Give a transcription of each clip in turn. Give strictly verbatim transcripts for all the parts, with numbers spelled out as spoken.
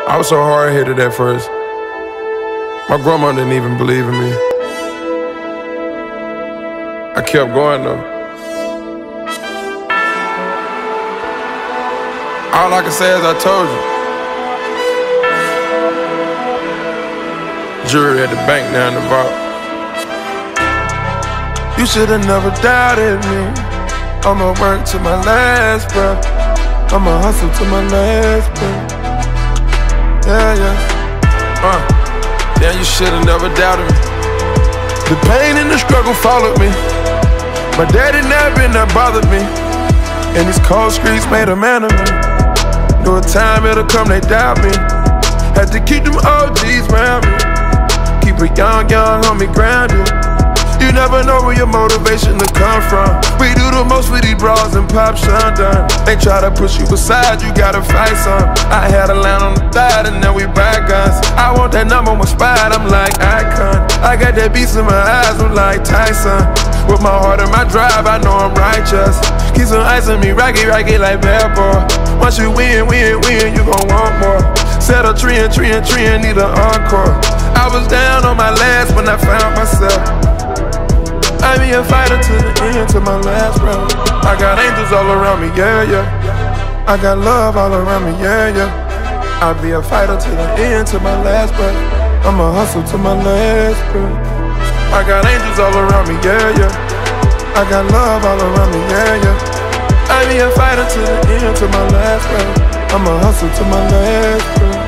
I was so hard-headed at first. My grandma didn't even believe in me. I kept going though. All I can say is I told you. Jury at the bank now in the vault. You should've never doubted me. I'ma work to my last breath. I'ma hustle to my last breath. Yeah, yeah. Uh, damn, you should've never doubted me. The pain and the struggle followed me. My daddy never been that bothered me. And these cold streets made a man of me. Knew a time it'll come, they doubt me. Had to keep them O Gs round me. Keep a young, young homie grounded. You never know where your motivation to come from. We do the most with these bras and pop shundun. They try to push you aside, you gotta fight some. I had a line on the thigh and now we buy guns. I want that number one spot, I'm like Icon. I got that beast in my eyes, I'm like Tyson. With my heart and my drive, I know I'm righteous. Keep some ice on me, rocky, rocky like bad boy. Once you win, win, win, you gon' want more. Set a tree and tree and tree and need an encore. I was down on my last when I found myself. I be a fighter to the end, to my last breath. I got angels all around me, yeah, yeah. I got love all around me, yeah, yeah. I be a fighter to the end, to my last breath. I'ma hustle to my last breath. I got angels all around me, yeah, yeah. I got love all around me, yeah, yeah. I be a fighter to the end, to my last breath. I'ma hustle to my last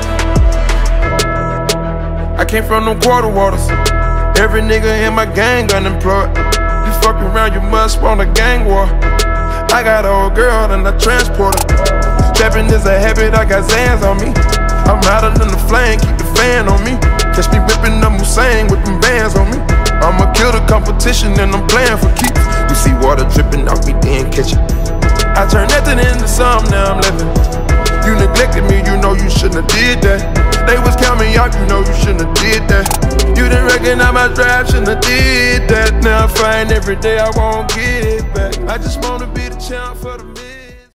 breath. I came from them quarter waters. Every nigga in my gang unemployed. You fuck around, you must want a gang war. I got an old girl and I transport her. Trapping is a habit, I got Zans on me. I'm hotter than the flame, keep the fan on me. Catch me whipping up Hussein with them bands on me. I'ma kill the competition and I'm playing for keeps. You see water dripping off me, then catch it. I turned nothing into something, now I'm living. You neglected me, you know you shouldn't have did that. They was counting me out, you know you shouldn't have did that. You didn't recognize my drive, shouldn't have did that. Now I find every day I won't get it back. I just wanna be the champ for the